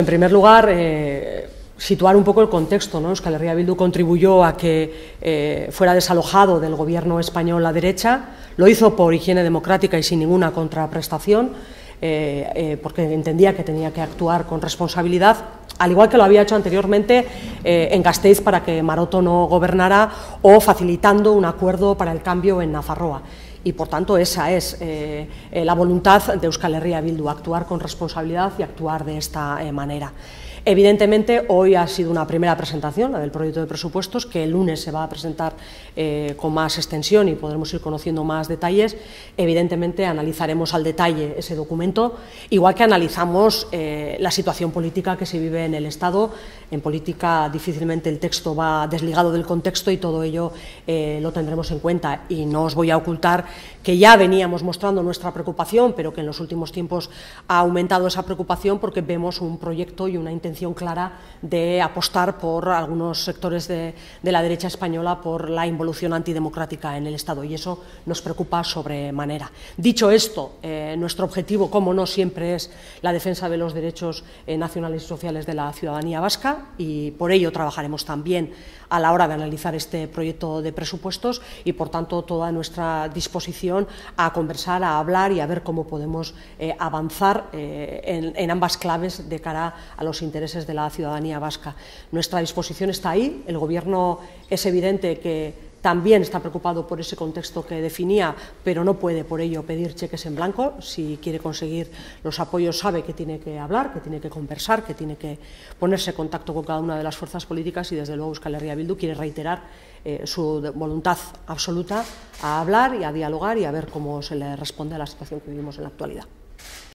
En primer lugar, situar un poco el contexto, ¿no? Euskal Herria Bildu contribuyó a que fuera desalojado del gobierno español la derecha, lo hizo por higiene democrática y sin ninguna contraprestación, porque entendía que tenía que actuar con responsabilidad, al igual que lo había hecho anteriormente en Gasteiz para que Maroto no gobernara, o facilitando un acuerdo para el cambio en Nafarroa. Y, por tanto, esa es la voluntad de Euskal Herria Bildu, actuar con responsabilidad y actuar de esta manera. Evidentemente, hoy ha sido una primera presentación, la del proyecto de presupuestos, que el lunes se va a presentar con más extensión y podremos ir conociendo más detalles. Evidentemente, analizaremos al detalle ese documento, igual que analizamos la situación política que se vive en el Estado. En política difícilmente el texto va desligado del contexto y todo ello lo tendremos en cuenta. Y no os voy a ocultar que ya veníamos mostrando nuestra preocupación, pero que en los últimos tiempos ha aumentado esa preocupación porque vemos un proyecto y una intención clara de apostar por algunos sectores de la derecha española por la involución antidemocrática en el Estado, y eso nos preocupa sobremanera. Dicho esto, nuestro objetivo, como no, siempre es la defensa de los derechos nacionales y sociales de la ciudadanía vasca, y por ello trabajaremos también a la hora de analizar este proyecto de presupuestos y, por tanto, toda nuestra disposición a conversar, a hablar y a ver cómo podemos avanzar en ambas claves de cara a los intereses de la ciudadanía vasca. Nuestra disposición está ahí. El Gobierno es evidente que también está preocupado por ese contexto que definía, pero no puede por ello pedir cheques en blanco. Si quiere conseguir los apoyos, sabe que tiene que hablar, que tiene que conversar, que tiene que ponerse en contacto con cada una de las fuerzas políticas, y desde luego Euskal Herria Bildu quiere reiterar su voluntad absoluta a hablar y a dialogar y a ver cómo se le responde a la situación que vivimos en la actualidad.